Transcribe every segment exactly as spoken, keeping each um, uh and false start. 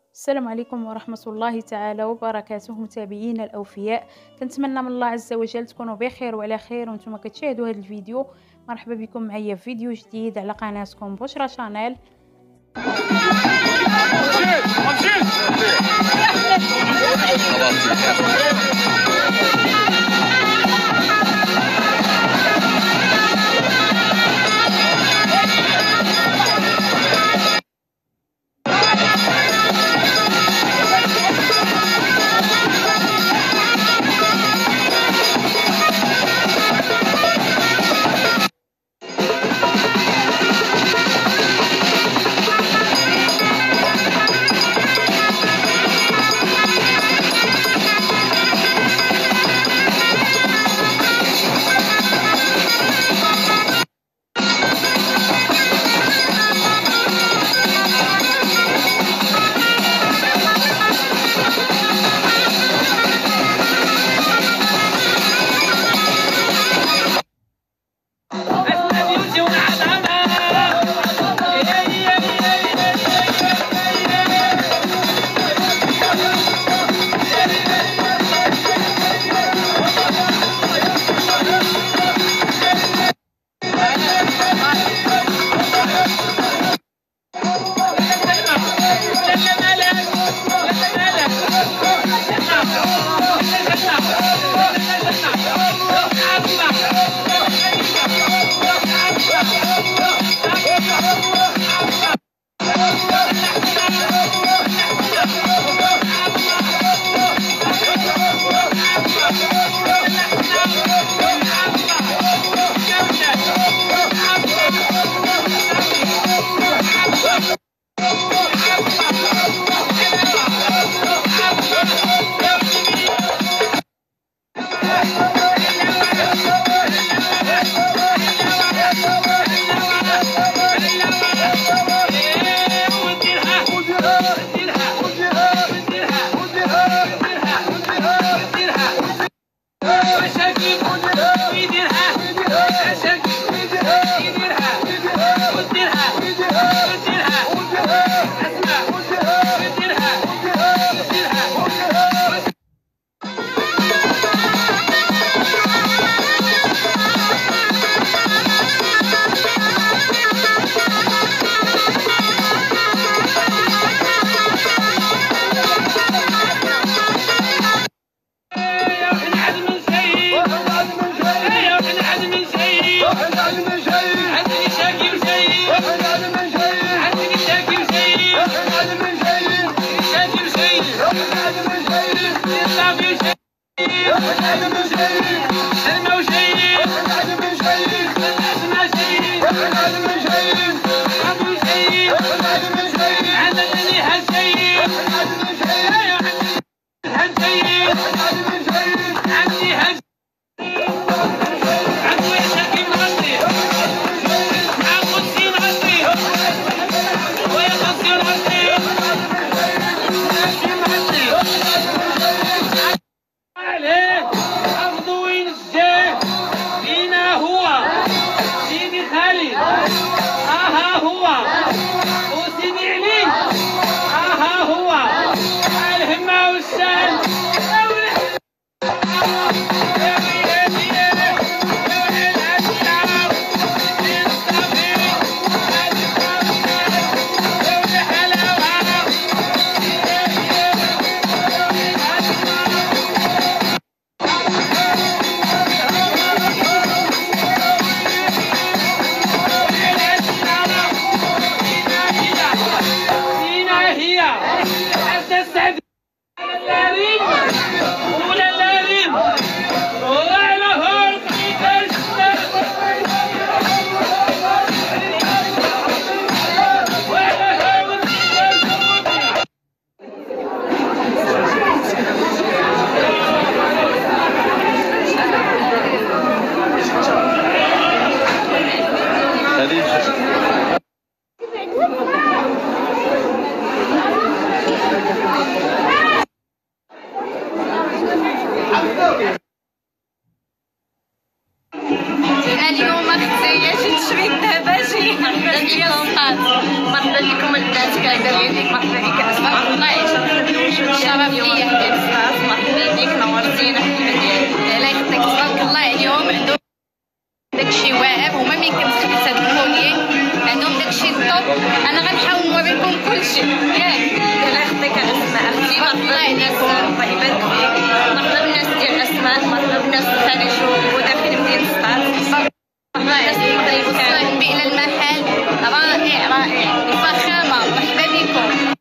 السلام عليكم ورحمة الله تعالى وبركاته متابعينا الأوفياء. كنتمنى من الله عز وجل تكونوا بخير وعلى خير وانتم كتشاهدوا هذا الفيديو. مرحبا بكم معايا في فيديو جديد على قناتكم بشرى شانيل. اليوم ديال الصحاب. مرحبا بك، نورتينا حبيبه ديالي. الله يخليك، تبارك الله. اليوم عندهم داكشي واعر، هما ملي كنتخبيت هاد الكوليي عندهم داكشي الطوب. انا غنحاول نوريكم كلشي ياك. الله يخليك اسماء اختي، مرحبا بكم، الله يبارك فيك. مرحبا بالناس ديال اسماء، مرحبا بالناس اللي خارج وداخل مدينه سطات. والله وصلنا الى المحل رائع رائع الفخامه. مرحبا بكم.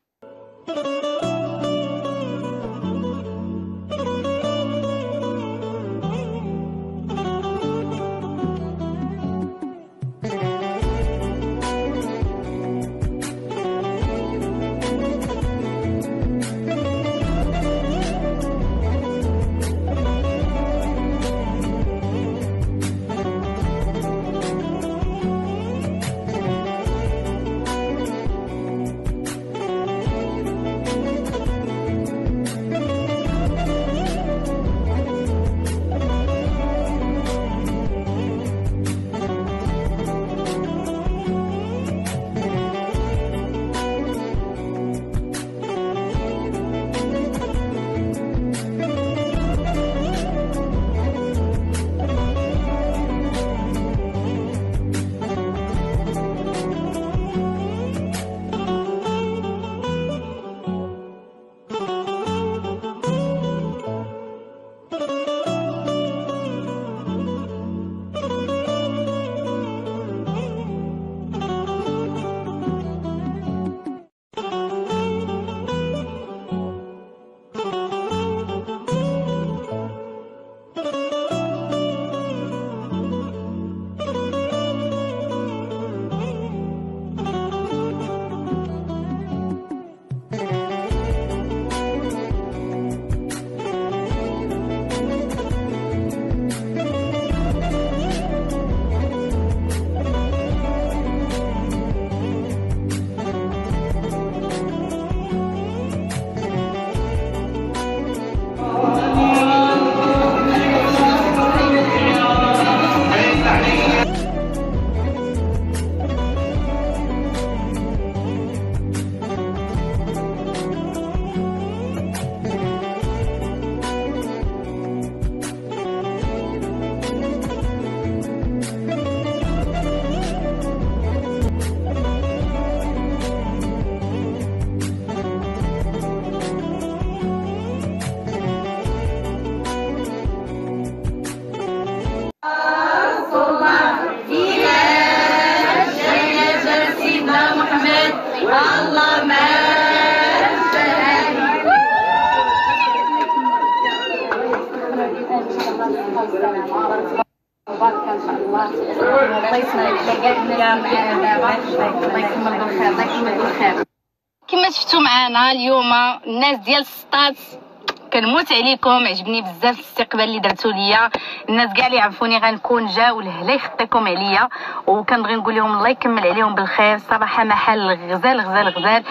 مباركه ان شاء الله. الله يسلمك، بقينا الله يكمل بالخير، الله يكمل بالخير. كما شفتوا معنا اليوم الناس ديال السطات، كنموت عليكم، عجبني بزاف الاستقبال اللي درتو ليا. الناس كاع اللي عرفوني غنكون جاو لهلا يخطيكم عليا، وكنبغي نقول لهم الله يكمل عليهم بالخير. صراحه محل غزال غزال غزال،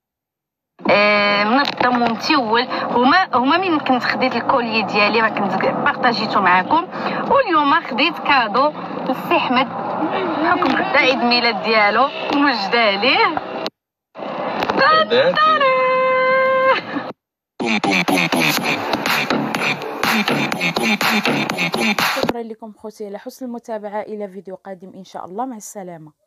آه منظم ومتول. هما هما من كنت خديت الكولي ديالي ما كنت بارطاجيتو معكم، واليوم خديت كادو للسي احمد بحكم غدا عيد الميلاد ديالو موجده عليه. شكرا لكم خوتي على حسن المتابعة، إلى فيديو قادم إن شاء الله، مع السلامة.